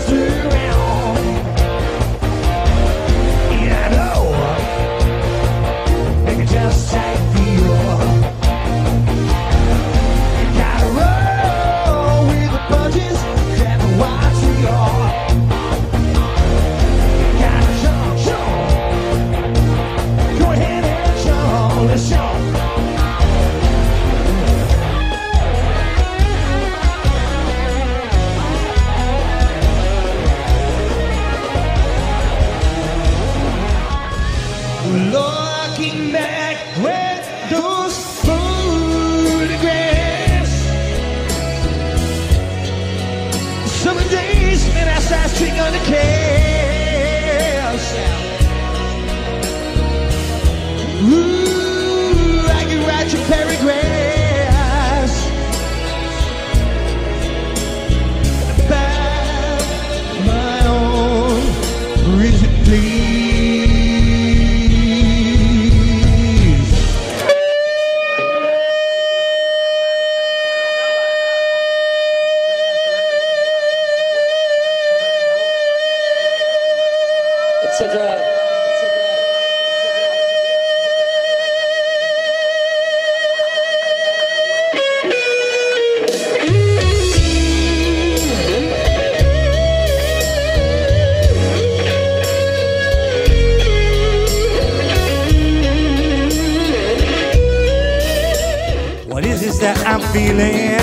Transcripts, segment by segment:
just around. And I know they can just take you. You gotta roll with the punches, grab the watch you are. You gotta jump. Go ahead and jump, let's jump. Looking back with those photographs, summer days, man, I started string on the cash. Ooh, I can write your paragraphs about my own reason, please. What is this that I'm feeling?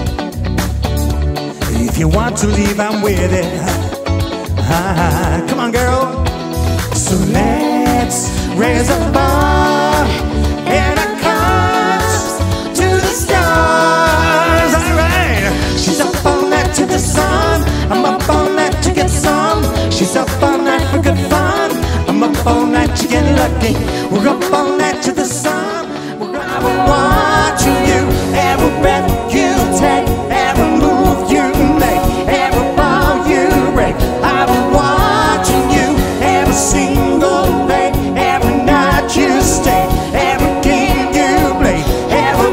If you want to leave, I'm with it. Come on, girl. So let's raise a bar and a cups to the stars. Alright. She's up all night to the sun. I'm up all night to get some. She's up all night for good fun. I'm up all night to get lucky. We're up all night to the sun. I will watching you, every breath you take, every move you make, every ball you break. I will watching you, every single day, every night you stay, every game you play, every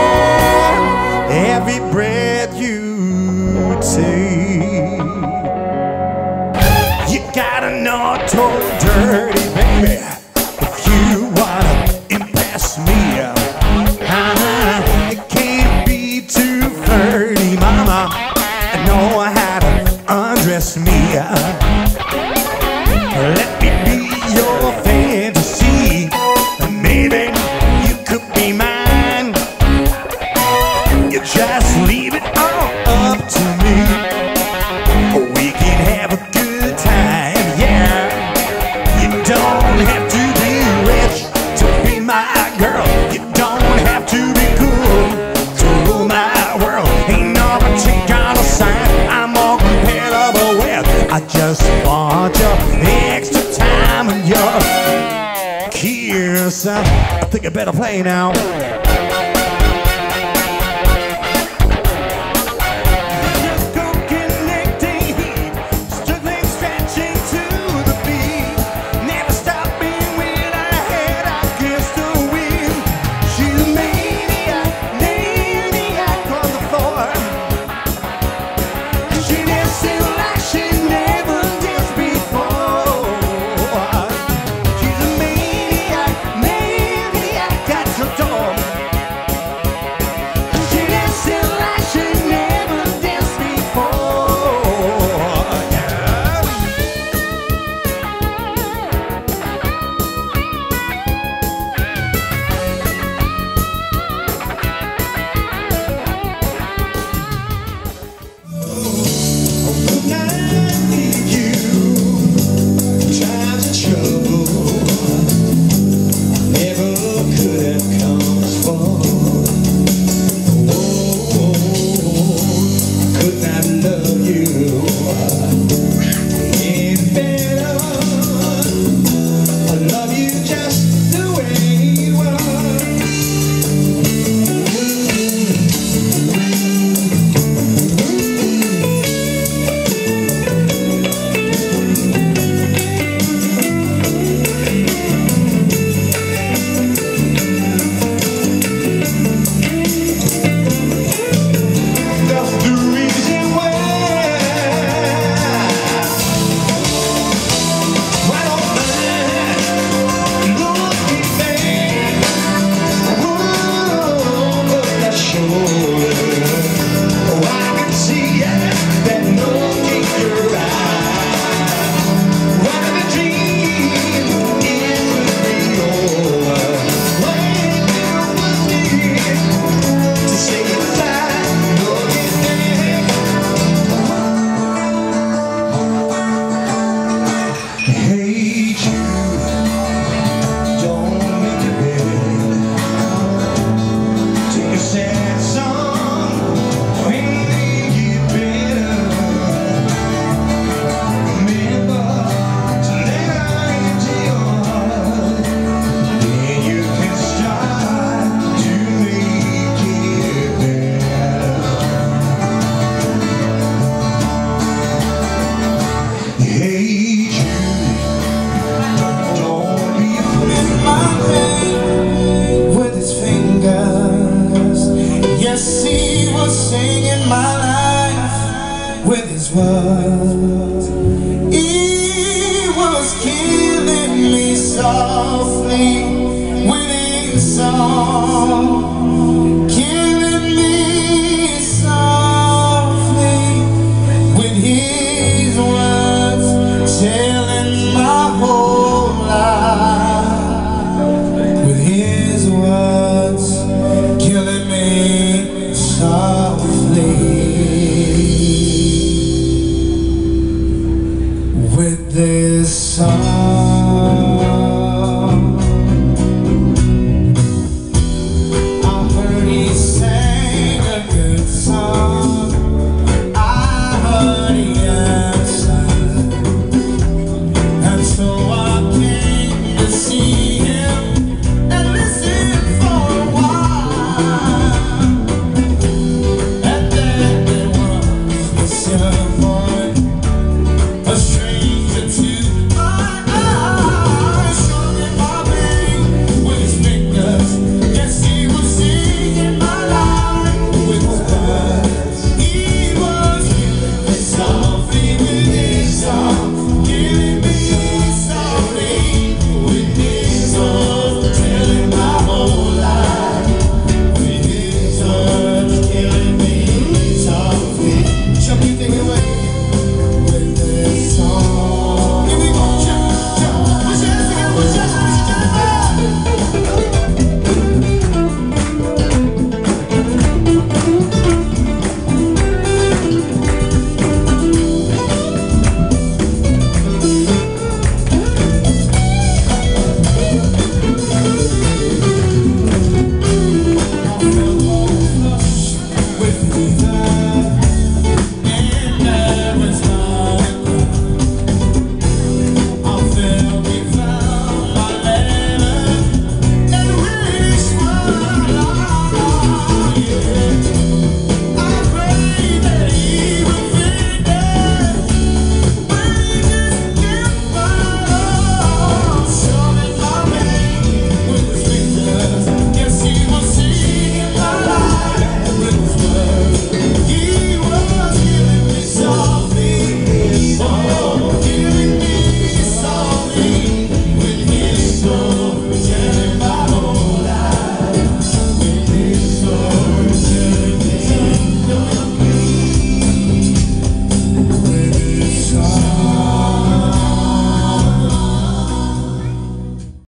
breath you take. You gotta know too dirty, baby, if you wanna impress me. It can't be too flirty, mama. I know how to undress me. Let me be your fantasy. Maybe you could be mine. You just leave it all up to me. We can have a good time, yeah. You don't have to be rich to be my girl. You don't have to be cool to rule my world. Ain't no particular sign I'm more compatible with. I just want your extra time and your kiss. I think I better play now. telling my whole life with his words, killing me softly with this song.